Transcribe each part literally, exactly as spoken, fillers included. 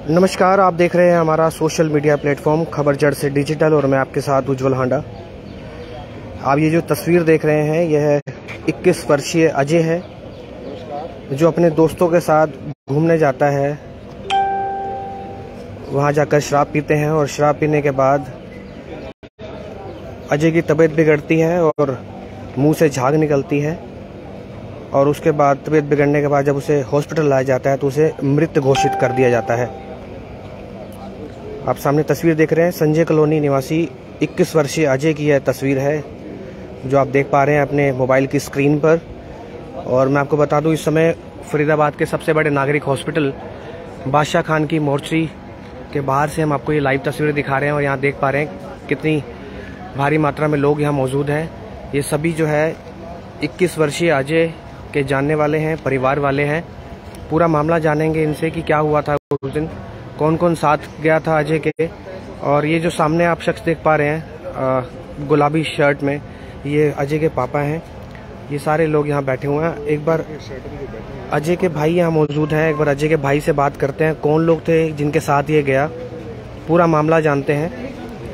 नमस्कार, आप देख रहे हैं हमारा सोशल मीडिया प्लेटफॉर्म खबर जड़ से डिजिटल और मैं आपके साथ उज्जवल हांडा। आप ये जो तस्वीर देख रहे हैं यह इक्कीस वर्षीय अजय है जो अपने दोस्तों के साथ घूमने जाता है। वहां जाकर शराब पीते हैं और शराब पीने के बाद अजय की तबीयत बिगड़ती है और मुंह से झाग निकलती है और उसके बाद तबीयत बिगड़ने के बाद जब उसे हॉस्पिटल लाया जाता है तो उसे मृत घोषित कर दिया जाता है। आप सामने तस्वीर देख रहे हैं संजय कॉलोनी निवासी इक्कीस वर्षीय अजय की यह तस्वीर है जो आप देख पा रहे हैं अपने मोबाइल की स्क्रीन पर। और मैं आपको बता दूं, इस समय फरीदाबाद के सबसे बड़े नागरिक हॉस्पिटल बादशाह खान की मोर्चरी के बाहर से हम आपको ये लाइव तस्वीरें दिखा रहे हैं और यहाँ देख पा रहे हैं कितनी भारी मात्रा में लोग यहाँ मौजूद हैं। ये सभी जो है इक्कीस वर्षीय अजय के जानने वाले हैं, परिवार वाले हैं। पूरा मामला जानेंगे इनसे कि क्या हुआ था उस दिन, कौन कौन साथ गया था अजय के। और ये जो सामने आप शख्स देख पा रहे हैं गुलाबी शर्ट में, ये अजय के पापा हैं। ये सारे लोग यहाँ बैठे हुए हैं। एक बार अजय के भाई यहाँ मौजूद हैं, एक बार अजय के भाई से बात करते हैं कौन लोग थे जिनके साथ ये गया, पूरा मामला जानते हैं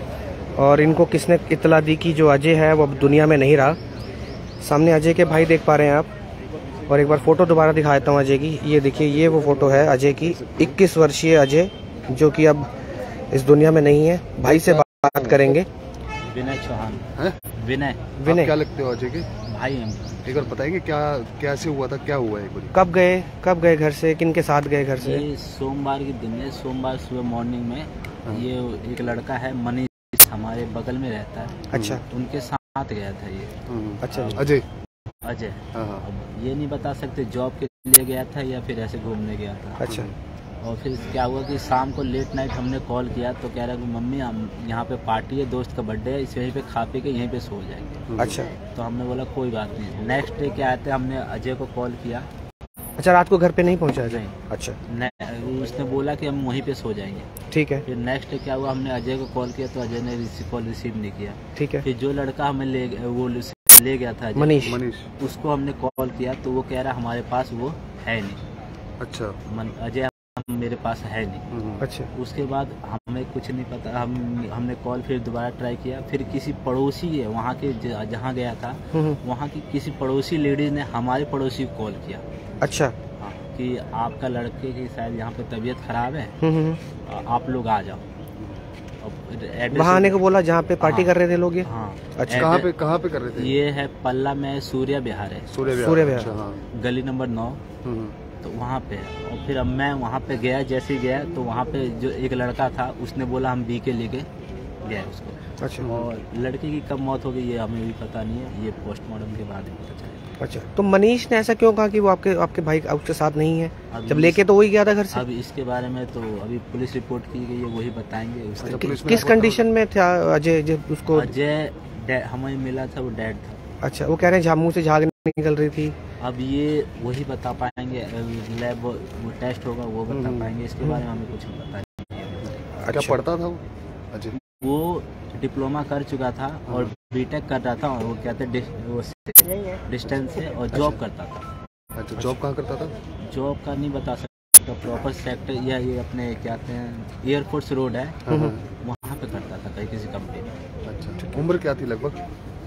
और इनको किसने इत्तला दी कि जो अजय है वो अब दुनिया में नहीं रहा। सामने अजय के भाई देख पा रहे हैं आप। और एक बार फोटो दोबारा दिखा देता हूँ अजय की। ये देखिए, ये वो फोटो है अजय की, इक्कीस वर्षीय अजय जो कि अब इस दुनिया में नहीं है। भाई से बात करेंगे। विनय चौहान। विनय विनय क्या लगते हो अजय के भाई हम। एक बार बताएंगे क्या कैसे हुआ था, क्या हुआ है? कब गए कब गए घर से, किन के साथ गए घर से? ये सोमवार के दिन है, सोमवार सुबह मॉर्निंग में। ये एक लड़का है मनीष, हमारे बगल में रहता है। अच्छा, उनके साथ गया था ये। अच्छा, अजय अजय ये नहीं बता सकते जॉब के लिए गया था या फिर ऐसे घूमने गया था। अच्छा। और फिर क्या हुआ कि शाम को लेट नाइट हमने कॉल किया तो कह रहा कि मम्मी हम यहाँ पे पार्टी है, दोस्त का बर्थडे है, इस यहीं पे खा पी के यहीं पे सो जाएंगे। अच्छा। तो हमने बोला कोई बात नहीं। नेक्स्ट डे क्या आते हमने अजय को कॉल किया। अच्छा, रात को घर पे नहीं पहुंचा अजय? अच्छा। उसने बोला कि हम वहीं पे सो जाएंगे। ठीक है। फिर नेक्स्ट डे क्या हुआ, हमने अजय को कॉल किया तो अजय ने कॉल रिसीव नहीं किया। ठीक है। फिर जो लड़का हमें ले वो ले गया था मनीष, मनीष उसको हमने कॉल किया तो वो कह रहा हमारे पास वो है नहीं। अच्छा। अजय मेरे पास है नहीं। अच्छा। उसके बाद हमें कुछ नहीं पता। हम हमने कॉल फिर दोबारा ट्राई किया। फिर किसी पड़ोसी है वहाँ के जहाँ गया था वहाँ की किसी पड़ोसी लेडीज ने हमारे पड़ोसी को कॉल किया। अच्छा। हाँ, कि आपका लड़के की शायद यहाँ पे तबीयत खराब है, आप लोग आ जाओ। वहाँ आने को बोला जहाँ पे पार्टी हाँ, कर रहे थे लोग ये? हाँ। अच्छा। कहाँ पे कहाँ पे कर रहे थे? ये है पल्ला में सूर्य विहार है। सूर्य सूर्य विहार, अच्छा, हाँ। गली नंबर नौ। तो वहाँ पे है। और फिर अब मैं वहाँ पे गया, जैसे ही गया तो वहाँ पे जो एक लड़का था उसने बोला हम बी के लेके गए उसको। अच्छा। और लड़के की कब मौत हो गई ये हमें भी पता नहीं है, ये पोस्टमार्टम के बाद ही पता चलेगा। अच्छा, तो मनीष ने ऐसा क्यों कहा कि वो आपके आपके भाई उसके साथ नहीं है? जब लेके तो वही गया था घर से। अब इसके बारे में तो अभी पुलिस रिपोर्ट की गई है, वही बताएंगे। अच्छा, कि, किस कंडीशन में था अजय जब उसको? अजय हमें मिला था वो डेड था। अच्छा, वो कह रहे हैं झामू से झाग निकल रही थी। अब ये वही बता पाएंगे, लैब वो टेस्ट होगा वो बता पाएंगे। इसके बारे में हमें कुछ नहीं पता। क्या पढ़ता था वो अजय? वो डिप्लोमा कर चुका था और बीटेक कर रहा था और वो कहते डिस्टेंस से और जॉब करता था। अच्छा, जॉब कहाँ करता था? जॉब का नहीं बता सकता, प्रॉपर सेक्टर या ये अपने क्या कहते हैं एयरफोर्स रोड है वहाँ पे करता था कहीं किसी कंपनी में। अच्छा, उम्र क्या थी लगभग?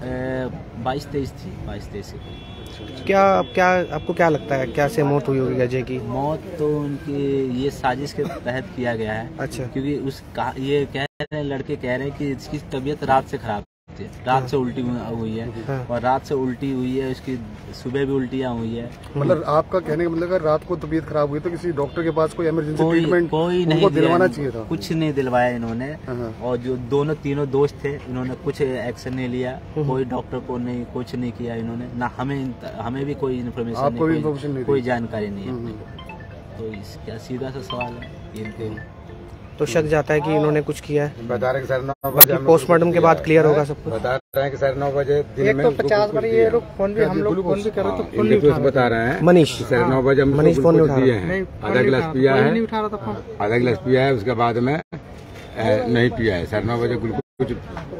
बाईस तेईस थी, बाईस तेईस की। क्या क्या आपको क्या लगता है क्या से मौत हुई होगी अजय की? मौत तो उनकी ये साजिश के तहत किया गया है। अच्छा। क्योंकि उस ये कह रहे हैं, लड़के कह रहे हैं कि इसकी तबीयत रात से खराब थी, रात से उल्टी हुई है। हाँ। और रात से उल्टी हुई है, उसकी सुबह भी उल्टियाँ हुई है। मतलब आपका कहने का मतलब रात को तबीयत खराब हुई तो किसी डॉक्टर के पास कोई इमरजेंसी कोई, ट्रीटमेंट कोई नहीं दिलवाना चाहिए था? कुछ नहीं दिलवाया इन्होंने। और जो दोनों तीनों दोस्त थे इन्होंने कुछ एक्शन नहीं लिया, कोई डॉक्टर को नहीं कुछ नहीं किया इन्होंने, ना हमें हमें भी कोई इन्फॉर्मेशन नहीं, कोई, कोई जानकारी नहीं है। तो इसका सीधा सा सवाल है इनके। तो शक जाता है कि इन्होंने कुछ किया है। बता रहे हैं कि सर नौ बजे पोस्टमार्टम के बाद क्लियर होगा सब कुछ। बता रहे हैं कि सर नौ बजे दिन में पचास बार ये लोग फोन भी हम लोग फोन भी कर रहे थे, फोन नहीं उठा बता रहे हैं मनीष सर नौ बजे मनीष फोन नहीं उठा दिए हैं। आधा गिलास पिया है, आधा गिलास पिया है, उसके बाद में नहीं पिया है। साढ़े नौ बजे ग्लूकोज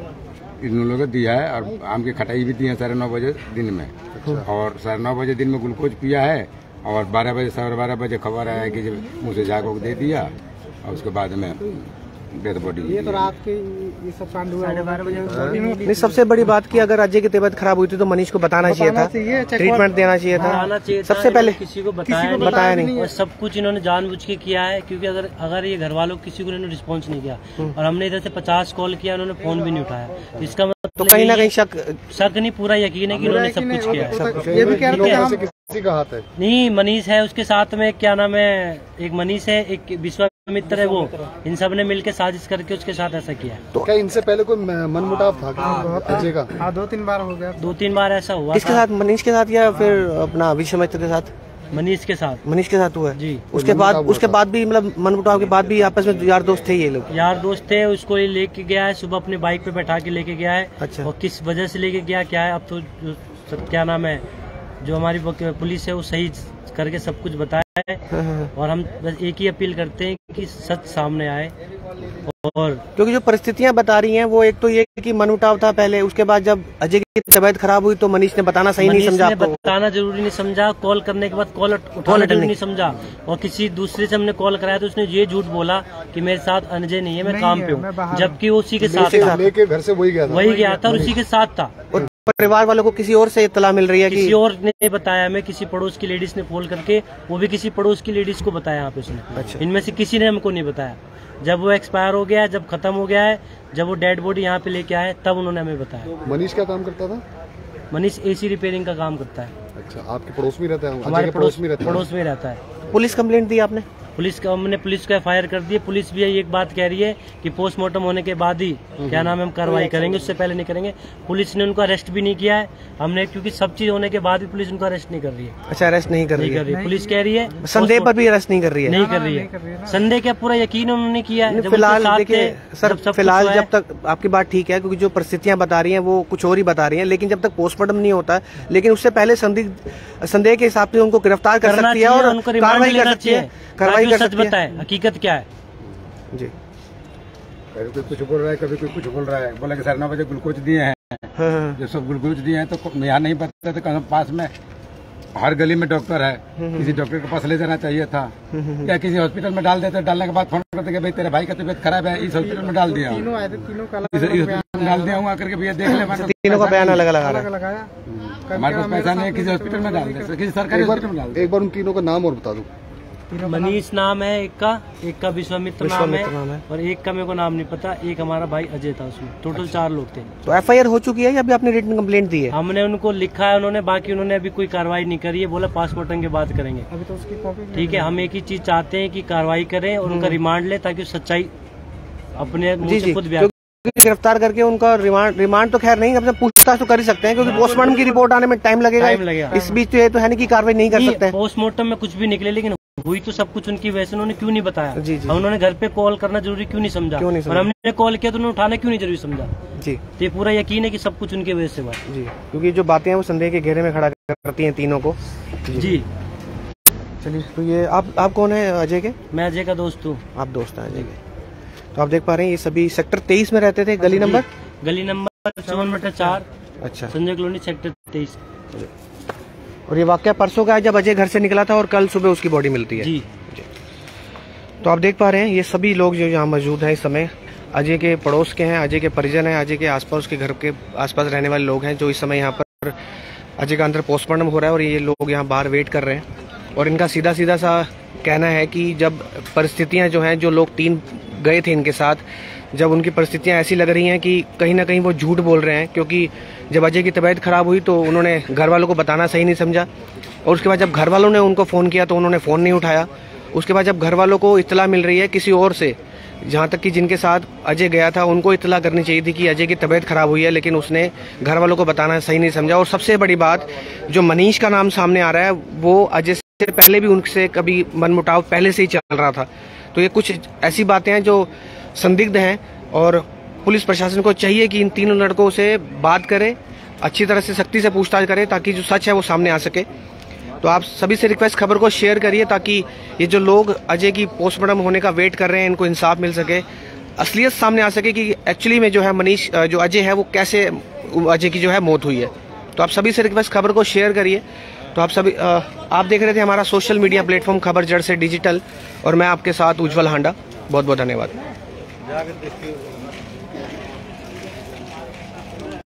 इन लोगों को दिया है और आम की खटाई भी दी है साढ़े नौ बजे दिन में। और साढ़े नौ बजे दिन में ग्लूकोज पिया है और बारह बजे साढ़े बारह बजे खबर आया कि जब मुँह से झाग दे दिया और उसके बाद में डेथ बॉडी। ये तो रात के ये सब कांड हुआ साढ़े बारह बजे। नहीं, सबसे बड़ी बात की अगर अजय की तबीयत खराब हुई थी तो मनीष को बताना चाहिए था, ट्रीटमेंट देना चाहिए था सबसे पहले। किसी को बताया नहीं, बताया नहीं, और सब कुछ इन्होंने जानबूझ के किया है, क्योंकि अगर अगर ये घर वालों किसी को इन्होंने रिस्पॉन्स नहीं किया और हमने इधर से पचास कॉल किया, उन्होंने फोन भी नहीं उठाया, इसका मतलब तो कहीं ना कहीं शक शक नहीं, पूरा यकीन है कि उन्होंने सब कुछ किया है। ये भी कह रहे थे किसी का हाथ है नहीं, मनीष है उसके साथ में, क्या नाम है, एक मनीष है, एक विश्वामित्र है, वो इन सब ने मिलकर साजिश करके उसके साथ ऐसा किया है। तो क्या इनसे पहले कोई मनमुटाव था अजय का? हाँ, दो तीन बार हो गया, दो तीन बार ऐसा हुआ। किसके साथ? मनीष के साथ या फिर अपना विश्वामित्र के साथ? मनीष के साथ। मनीष के साथ हुआ है जी। उसके बाद उसके बाद भी मतलब मनमुटाव के बाद भी आपस में यार दोस्त थे ये लोग? यार दोस्त थे, उसको ये लेके गया है, सुबह अपनी बाइक पे बैठा के लेके गया है। अच्छा। और किस वजह से लेके गया क्या है, अब तो जो सब क्या नाम है, जो हमारी पुलिस है वो सही करके सब कुछ बताया है। और हम बस एक ही अपील करते हैं कि सच सामने आए। और क्योंकि जो परिस्थितियां बता रही हैं वो एक तो ये कि मनमुटाव था पहले, उसके बाद जब अजय की तबीयत खराब हुई तो मनीष ने बताना सही नहीं समझा, आपको बताना जरूरी नहीं समझा, कॉल करने के बाद कॉल उठाना जरूरी नहीं समझा, और किसी दूसरे से हमने कॉल कराया तो उसने ये झूठ बोला कि मेरे साथ अजय नहीं है, मैं काम पे हूँ, जबकि वो उसी के साथ था, लेके घर से वही गया था वही गया था और उसी के साथ था। परिवार वालों को किसी और से इत्तला मिल रही है? किसी और ने बताया हमें, किसी पड़ोस की लेडीज ने फोन करके, वो भी किसी पड़ोस की लेडीज को बताया यहाँ पे उसने। अच्छा। इनमें से किसी ने हमको नहीं बताया। जब वो एक्सपायर हो गया है, जब खत्म हो गया है, जब वो डेड बॉडी यहाँ पे लेके आए, तब उन्होंने हमें बताया। मनीष क्या काम करता था? मनीष एसी रिपेयरिंग का काम करता है। अच्छा, आपके पड़ोस में रहता है? हमारे पड़ोस में रहता है। पड़ोस में रहता है। पुलिस कंप्लेंट दी आपने? पुलिस का हमने पुलिस को एफ आई आर कर दी है। पुलिस भी एक बात कह रही है कि पोस्टमार्टम होने के बाद ही क्या नाम है हम कार्रवाई करेंगे, उससे पहले नहीं करेंगे। पुलिस ने उनको अरेस्ट भी नहीं किया है हमने, क्योंकि सब चीज होने के बाद भी पुलिस उनको अरेस्ट नहीं कर रही है। अच्छा, अरेस्ट नहीं कर रही है? पुलिस कह रही है संदेह पर भी अरेस्ट नहीं कर रही है? नहीं कर रही है। संदेह क्या, पूरा यकीन उन्होंने किया है। फिलहाल देखिए सर, फिलहाल जब तक आपकी बात ठीक है, क्योंकि जो परिस्थितियां बता रही हैं वो कुछ और ही बता रही हैं, लेकिन जब तक पोस्टमार्टम नहीं होता, लेकिन उससे पहले संदिग्ध संदेह के हिसाब से उनको गिरफ्तार कर सकती है और कार्रवाई कर सकती है, कार्रवाई कर सकती है। हकीकत क्या है जी? कभी कोई कुछ बोल रहा है, कभी कोई कुछ बोल रहा है। बोला कि साढ़े नौ बजे ग्लूकोज दिए हैं, जो सब ग्लूकोज दिए हैं तो यहाँ नहीं पता था, कहीं पास में हर गली में डॉक्टर है, किसी डॉक्टर के पास ले जाना चाहिए था, या किसी हॉस्पिटल में डाल देते, डालने के बाद फोन करते कि भाई तेरे भाई का तबीयत खराब है, इस हॉस्पिटल में डाल दिया, तीनों आए थे, तीनों का डाल दिया हूँ आकर के भैया देख ले, तीनों का बयान अलग अलग लगाया। हमारे पास पैसा नहीं है, किसी हॉस्पिटल में डाल दे, किसी सरकारी हॉस्पिटल में डाल दे। एक बार उन तीनों का नाम और बता दो। मनीष नाम है एक का, एक का विश्वामित्र नाम है, और एक का मेरे को नाम नहीं पता, एक हमारा भाई अजय था उसमें। टोटल चार लोग थे। तो एफ आई आर हो चुकी है या अभी आपने रिटन कंप्लेंट दी है? हमने उनको लिखा है उन्होंने, बाकी उन्होंने अभी कोई कार्रवाई नहीं करी है, बोला पासपोर्टिंग के बाद करेंगे। अभी तो उसकी कॉपी ठीक है। हम एक ही चीज चाहते हैं कि कार्रवाई करें और उनका रिमांड ले, ताकि सच्चाई अपने मुंह से खुद बयान। गिरफ्तार करके उनका रिमांड रिमांड तो खैर नहीं, अपने पूछताछ तो कर ही सकते हैं, क्योंकि पोस्टमार्टम की रिपोर्ट आने में टाइम लगेगा। टाइम लगेगा। इस बीच तो ये तो है नहीं कि कार्रवाई नहीं कर सकते हैं। पोस्टमार्टम में कुछ भी निकले, लेकिन हुई तो सब कुछ उनकी वजह से, उन्होंने क्यों नहीं बताया? जी जी। उन्होंने घर पे कॉल करना जरूरी क्यों नहीं समझा? क्यों नहीं समझा? और हमने कॉल किया तो उन्होंने उठाना क्यों नहीं जरूरी समझा? जी, तो ये पूरा यकीन है कि सब कुछ उनकी वजह से हुआ। जी, क्योंकि जो बातें हैं वो संदेह के घेरे में खड़ा करती हैं तीनों को। जी, चलिए, तो ये आप आप कौन है अजय के? मैं अजय का दोस्त हूँ। आप दोस्त हैं अजय के? तो आप देख पा रहे हैं ये सभी सेक्टर तेईस में रहते थे। गली नंबर गली नंबर चौवन बटा चार। अच्छा, संजय कॉलोनी सेक्टर तेईस। और ये वाकया परसों का है, जब अजय घर से निकला था, और कल सुबह उसकी बॉडी मिलती है। जी। तो आप देख पा रहे हैं ये सभी लोग जो यहाँ मौजूद हैं इस समय अजय के पड़ोस के हैं, अजय के परिजन हैं, अजय के आसपास के घर के आसपास रहने वाले लोग हैं, जो इस समय यहाँ पर अजय का अंदर पोस्टमार्टम हो रहा है और ये लोग यहाँ बाहर वेट कर रहे हैं। और इनका सीधा सीधा सा कहना है कि जब परिस्थितियाँ जो हैं, जो लोग तीन गए थे इनके साथ, जब उनकी परिस्थितियाँ ऐसी लग रही हैं कि कहीं ना कहीं वो झूठ बोल रहे हैं, क्योंकि जब अजय की तबीयत खराब हुई तो उन्होंने घर वालों को बताना सही नहीं समझा, और उसके बाद जब घर वालों ने उनको फ़ोन किया तो उन्होंने फ़ोन नहीं उठाया। उसके बाद जब घर वालों को इत्तला मिल रही है किसी और से, जहाँ तक कि जिनके साथ अजय गया था उनको इत्तला करनी चाहिए थी कि अजय की तबीयत खराब हुई है, लेकिन उसने घर वालों को बताना सही नहीं समझा। और सबसे बड़ी बात, जो मनीष का नाम सामने आ रहा है, वो अजय से पहले भी उनसे कभी मनमुटाव पहले से ही चल रहा था। तो ये कुछ ऐसी बातें हैं जो संदिग्ध हैं, और पुलिस प्रशासन को चाहिए कि इन तीनों लड़कों से बात करे, अच्छी तरह से सख्ती से पूछताछ करे, ताकि जो सच है वो सामने आ सके। तो आप सभी से रिक्वेस्ट, खबर को शेयर करिए, ताकि ये जो लोग अजय की पोस्टमार्टम होने का वेट कर रहे हैं, इनको इंसाफ मिल सके, असलियत सामने आ सके कि एक्चुअली में जो है मनीष जो अजय है वो कैसे अजय की जो है मौत हुई है। तो आप सभी से रिक्वेस्ट, खबर को शेयर करिए। तो आप सभी आप देख रहे थे हमारा सोशल मीडिया प्लेटफॉर्म खबर जड़ से डिजिटल, और मैं आपके साथ उज्जवल हांडा। बहुत बहुत धन्यवाद।